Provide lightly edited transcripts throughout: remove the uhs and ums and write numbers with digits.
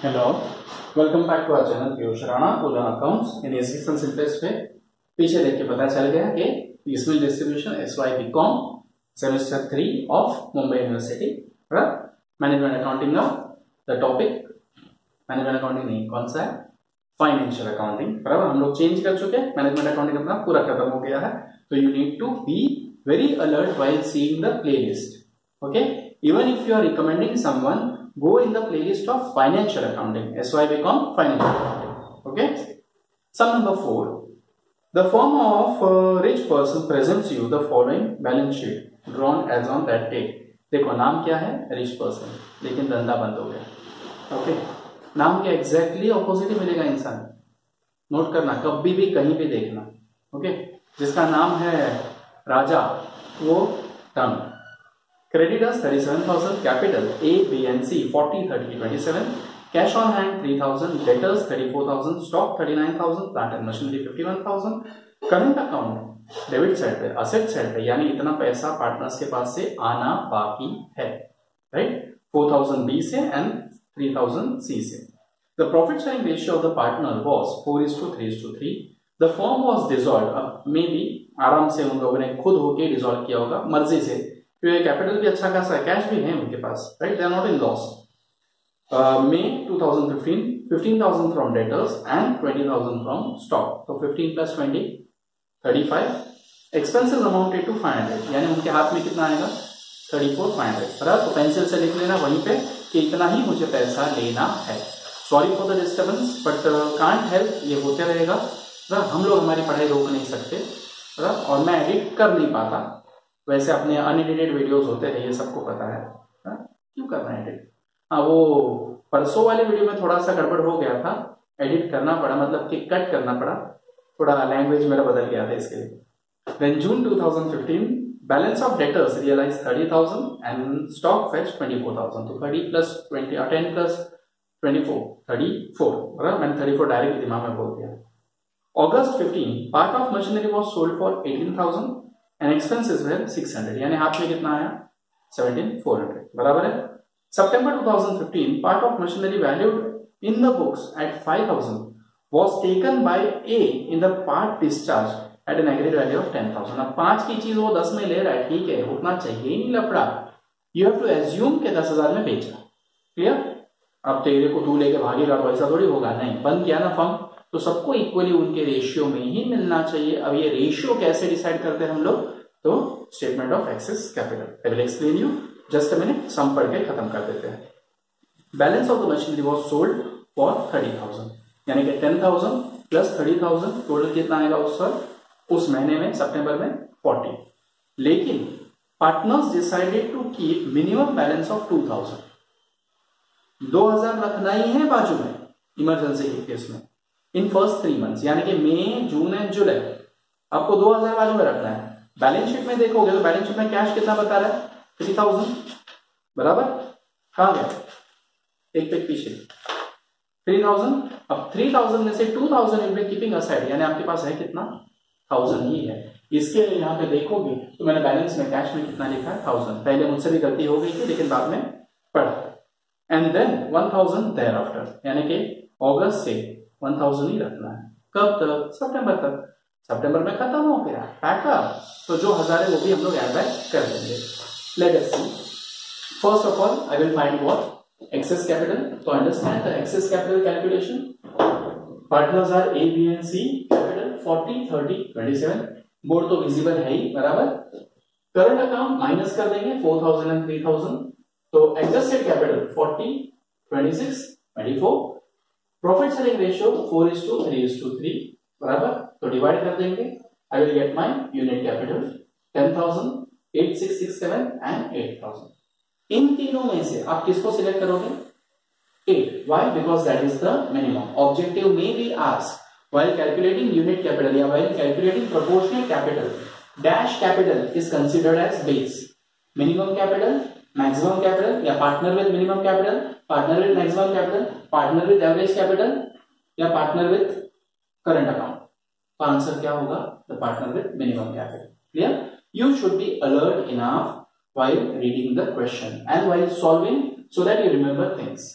Hello, welcome back to our channel Piyush Rana to learn accounts in education simplex पे। पीछे देख के पता चल गया कि इसमें distribution SY B Com semester 3 of Mumbai university management accounting का द टॉपिक मैनेजमेंट अकाउंटिंग नहीं, कौन सा है, फाइनेंशियल अकाउंटिंग। बराबर, हम लोग चेंज कर चुके हैं, मैनेजमेंट अकाउंटिंग अपना पूरा खत्म हो गया है। तो you need to be very alert while seeing the playlist. Okay, even if you are recommending someone, go in the playlist of financial accounting, SYBCom financial accounting. Okay, sum number 4, the firm of rich person presents you the following balance sheet drawn as on that date. देखो नाम क्या है, rich person, लेकिन धंधा बंद हो गया। Okay, नाम के एग्जैक्टली ऑपोजिट ही मिलेगा इंसान, नोट करना, कभी भी कहीं भी देखना। ओके, जिसका नाम है राजा वो term, creditors 37,000, capital A, B and C 40, 30, 27, cash on hand 3,000, debtors 34,000, stock 39,000, plant and machinery 51,000, current account debit side पे, असेट साइड पे, यानी इतना पैसा पार्टनर्स के पास से आना बाकी है, राइट, 4,000 B से एंड 3,000 C से। The profit sharing ratio of the partner was 4:3:3. The firm was dissolved, अब मे बी आराम से उन लोगों ने खुद होके डिसॉल्व किया होगा, मर्जी से, क्योंकि कैपिटल भी अच्छा खासा है, कैश भी है उनके पास, right, they are not in loss. May 2015, 15,000 from debtors and 20,000 from stock, तो 15 plus 20 35, expenses amounted to 500, यानी उनके हाथ में कितना आएगा 34,500। बराबर, तो पेंसिल से लिख लेना वहीं पे कि इतना ही मुझे पैसा लेना है। Sorry for the disturbance, but can't help, ये होते रहेगा। हम लोग हमारी पढ़ाई रोक नहीं सकते, और मैं एडिट कर नहीं पाता, वैसे अपने अनएडिटेड वीडियोस होते हैं, ये सबको पता है, क्यों करना है एडिट। हाँ, वो परसों वाले वीडियो में थोड़ा सा गड़बड़ हो गया था, एडिट करना पड़ा, मतलब कि कट करना पड़ा, थोड़ा लैंग्वेज मेरा बदल गया था इसके लिए। Then June 2015, balance of debtors realise 30,000 and stock fetch 24,000, तो 30 प्लस 20 और 10 प्लस 24 34, बराबर, मैंने 34 डायरेक्ट दिमाग में बोल दिया। August 15, part of machinery was sold for 18,000 and expenses were 600, यानी हाथ में कितना आया 17,400, बराबर है। September 2015, part of machinery valued in the books at 5,000 was taken by A in the part discharge at an aggregate value of 10,000। अब 5 की चीज वो 10 में ले रहा है, ठीक है, उतना चाहिए ही नहीं लफड़ा, you have to assume के 10,000 में बेचा, क्लियर। अब तेरे को तू लेके भागेगा तो ऐसा थोड़ी होगा, नहीं, बंद किया ना फर्म, तो सबको इक्वली उनके रेशियो में ही मिलना चाहिए। अब ये रेशियो कैसे डिसाइड करते हैं हम लोग, तो statement of excess capital, I will explain you, just a minute, sum पढ़ के खत्म कर देते हैं। Balance of the machinery was sold for 30,000, यानी कि 10,000 प्लस 30,000 टोटल कितना आएगा उस महीने में, सितंबर में 40। लेकिन partners decided to keep minimum balance of 2,000, 2,000 रखना ही है बाजू में इमरजेंसी के केस में, इन फर्स्ट 3 मंथ्स, यानी कि मई, जून एंड जुलाई, आपको 2,000 बाजू में रखना है। बैलेंस शीट में देखोगे तो बैलेंस शीट में कैश कितना बता रहा है 3,000, बराबर, कहां गया, एक पेज पीछे 3,000। अब 3,000 में से 2,000 विल बी कीपिंग असाइड, यानी आपके पास है कितना 1,000 ही है। इसके यहाँ पे देखोगे तो मैंने बैलेंस में कैश में कितना लिखा है 1,000, पहले मुझसे भी गलती हो गई थी लेकिन बाद में पढ़ा। एंड देन 1,000 देयर आफ्टर, यानी कि अगस्त से 1,000 ही रखना है, कब तक, सितंबर तक। सितंबर में खत्म हो गया, पैकअप, तो जो 1,000 है वो भी हम लोग ऐड बैक कर देंगे। Let us see, first of all I will find what, excess capital. तो understand the excess capital calculation. Partners are A, B and C, capital 40, 30, 27, board तो विजिबल है ही, बराबर। करंट अकाउंट माइनस कर देंगे 4,000 and 3,000, तो adjusted capital 40, 26, 24, profit sharing ratio 4:3:3, बराबर, तो डिवाइड कर देंगे। I will get my unit capital 10,000, 8,667 and 8,000। इन तीनों में से आप किसको सिलेक्ट करोगे, 8, why, because that is the minimum. Objective में be ask while calculating unit capital या while calculating proportional capital, dash capital is considered as base, minimum capital, maximum capital, या partner with minimum capital, partner with maximum capital, partner with average capital, या partner with current account. तो answer क्या होगा, the partner with minimum capital, clear. You should be alert enough while reading the question and while solving so that you remember things.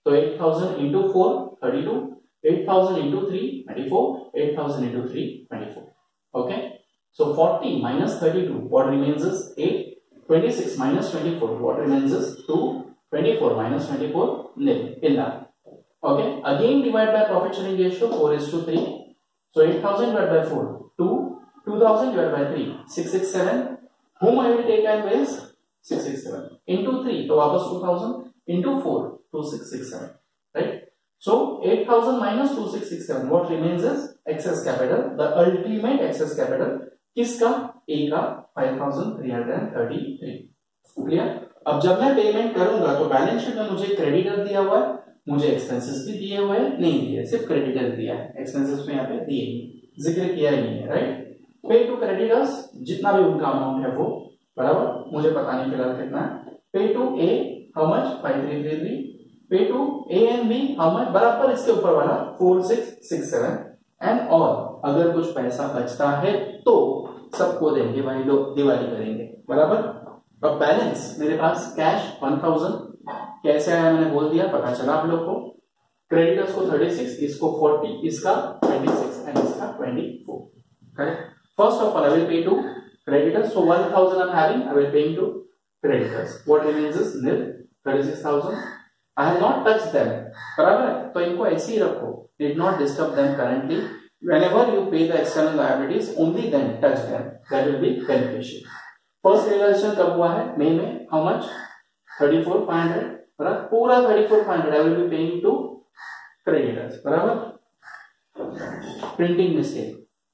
तो 8000 into 4 32, 8000 into 3 24, 8000 into 3 24. Okay, so 40 minus 32, what remains is 8. 26 minus 24, what remains is 2. 24 minus 24, nil in that. Okay, again divide by profit sharing ratio 4:3. So 8000 divided by 4 2, 2000 divided by 3 667. Whom I will take and raise 667 into 3, तो वापस 2000 into 4 2667, right? So 8000 minus 2667, what remains is excess capital, the ultimate excess capital किसका? A का 5333. Clear? अब जब मैं payment करूंगा तो balance sheet में मुझे क्रेडिटर दिया हुआ है, मुझे एक्सपेंसेस भी दिए हुए हैं, नहीं दिए, सिर्फ क्रेडिटर दिया है, एक्सपेंसेस में यहाँ पे दिए नहीं, जिक्र किया ही नहीं है, राइट? पे टू क्रेडिटर्स जितना भी उनका अमाउंट है वो बराबर, मुझे पता नहीं फिलहाल कितना है. पे to A how much 5333. Pay to A and B how much, बराबर इसके ऊपर वाला 4667. एंड और अगर कुछ पैसा बचता है तो सबको देंगे भाई लोग, दिवाली करेंगे, बराबर. अब बैलेंस मेरे पास कैश 1000 कैसे आया मैंने बोल दिया, पता चला आप लोग को. क्रेडिटर्स को 36, इसको 40, इसका 26 एंड इसका 24. Correct. First of all I will pay to creditors, so 1000 I am having, I will paying to creditors. What remains is nil. 36000 I have not touch them, बराबर है, तो इनको ऐसे ही रखो, did not disturb them currently. Whenever you pay the external liabilities, only then touch them. That will be beneficial. First realization कब हुआ है? मई में. How much? 34,500. बराबर. पूरा 34,500 I will be paying to creditors. बराबर. Printing mistake.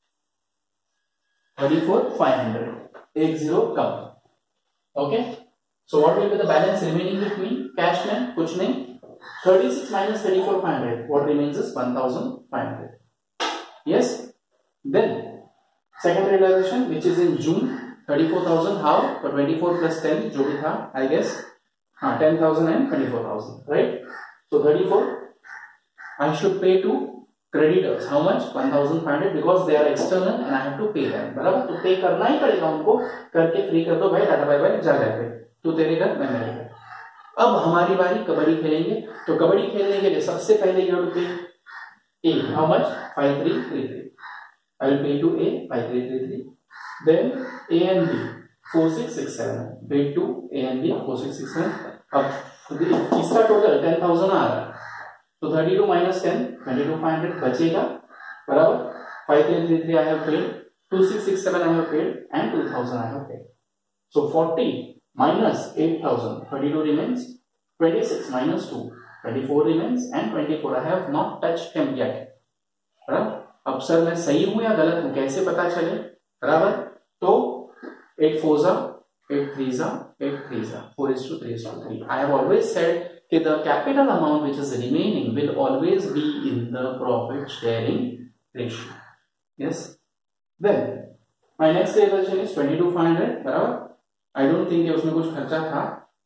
34,500. 10 come. Okay. So what will be the balance remaining with me? Cash में कुछ नहीं. 36 minus 34,500. What remains is 1,500. Yes. Then second realization which is in June, 34,000. How? For 24 plus 10 जो भी था, I guess 10,000 and 24,000, right? So 34 I should pay to creditors. How much? 1,500 because they are external and I have to pay them. बराबर. तो पे करना ही पड़ेगा उनको, करके फ्री कर दो भाई, टाटा बाय बाय, जा गए पे, तू तेरे घर मैं मेरे घर. अब हमारी बारी, कबड्डी खेलेंगे. तो कबड्डी खेलने के लिए सबसे पहले you have to pay A. How much? 5333. I will pay to A 5333. Then A and B 4667. Pay to A and B 4667. अब इसका टोटल 10,000 आ रहा है, तो 32 minus 10 22,500 बचेगा, बराबर. 5333 I have paid, 2667 I have paid, and 2,000 I have paid. So 40 minus 8,000, 32 remains. 26 minus 2. 24 remains and 24 I have not touched him yet. बराबर. अब sir मैं सही हूं या गलत हूं कैसे पता चले, बराबर. तो 8 4s 8 3s 8 3s 4:3:3. I have always said that the capital amount which is remaining will always be in the profit sharing ratio. Yes. Then my next realization is 22,500. बराबर. I don't think कि उसमें कुछ खर्चा था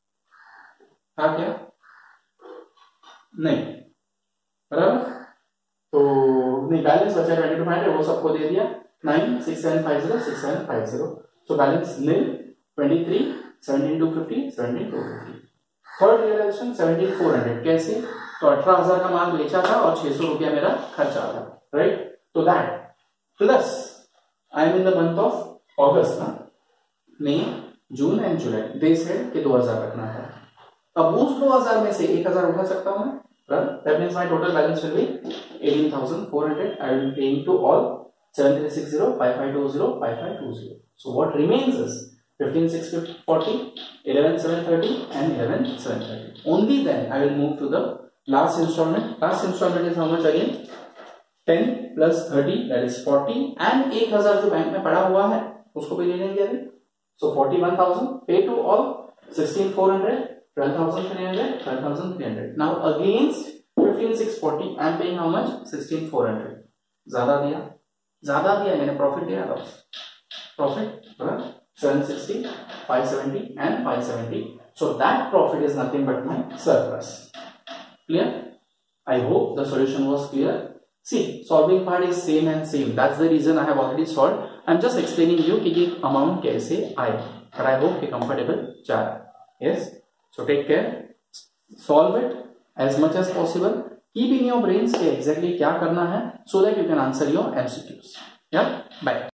क्या? नहीं, बराबर. तो नहीं, बैलेंस बचा 22,500, वो सबको दे दिया. 96750 6750. So balance nil. 23 17,250 17,250. Third realisation 17,400. कैसे? तो 18,000 का माल बेचा था और 600 रुपया मेरा खर्चा था, राइट? तो that plus I am in the month of August ना, मई जून एंड जुलाई, दे सेड कि 2,000 रखना था. अब उस 2,000 में से 1,000 उठा सकता हूं मैं. That means my total balance will be 18,400. I will be paying to all 7360, 5520, 5520. So what remains is 15,640, 11,730, and 11,730. Only then I will move to the last installment. Last installment is how much again? 10 plus 30, that is 40, and 1,000 जो bank में पड़ा हुआ है उसको भी ले लेंगे अभी. So 41,000. Pay to all 16,400. 12,300, 12,300. Now against 15,640, I am paying how much? 16,400. ज्यादा दिया मैंने, प्रॉफिट दिया था. Profit 760, 570 and 570. So that profit is nothing but my surplus. Clear? I hope the solution was clear. See, solving part is same and same. That's the reason I have already solved. I'm just explaining you कि ये amount कैसे आए. But I hope कि comfortable जा रहा है. Yes. So take care, solve it, as much as possible, keep in your brains कि exactly क्या करना है, so that you can answer your MCQs. या बाय।